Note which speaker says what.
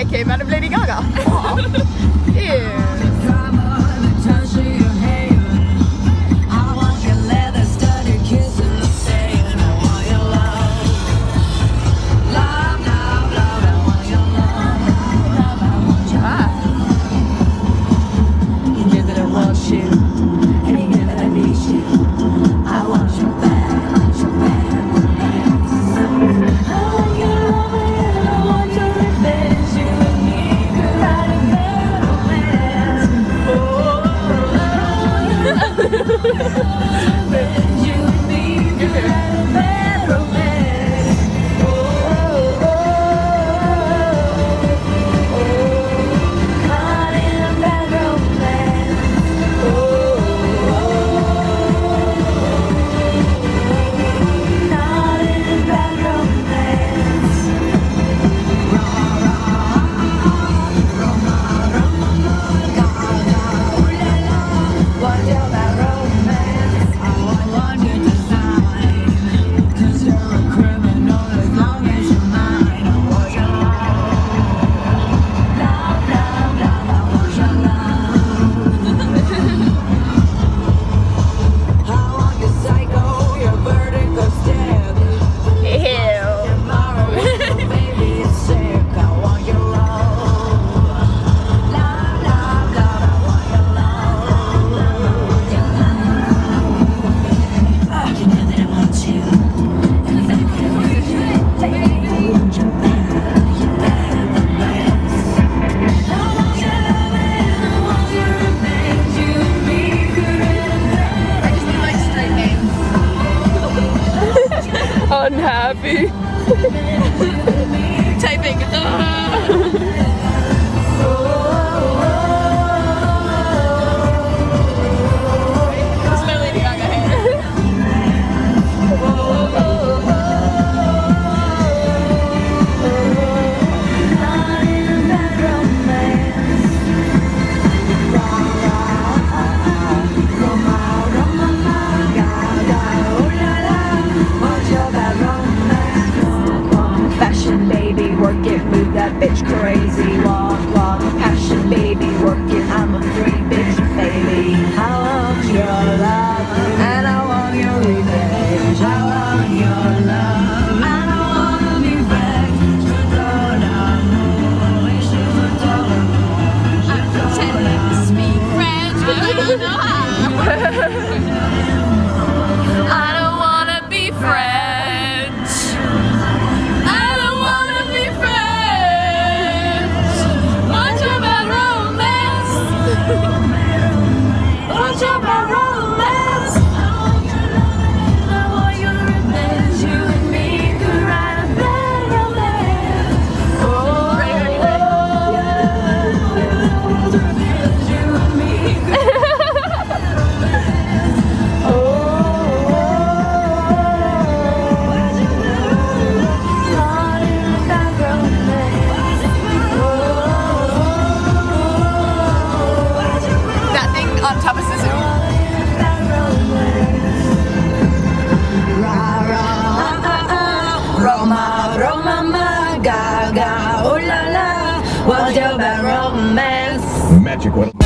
Speaker 1: came out of Lady Gaga. Ew.
Speaker 2: Unhappy.
Speaker 1: Typing. This is my Lady Gaga hair.
Speaker 3: Work it, move that bitch crazy. Walk, walk, passion, baby. Work it, I'm a free bitch, baby. I want your love, and I want your revenge. I want your love, and I wanna be friends.
Speaker 1: I'm pretending to speak French, but I don't know how. I don't wanna be friends.
Speaker 3: Watch out about romance. I want your revenge. You and me could write a bad romance. Oh, ready. You and me could
Speaker 1: on top of scissors.
Speaker 3: Roma, Roma, ma, Gaga, oh la la, what's your bad romance?
Speaker 4: Magic one.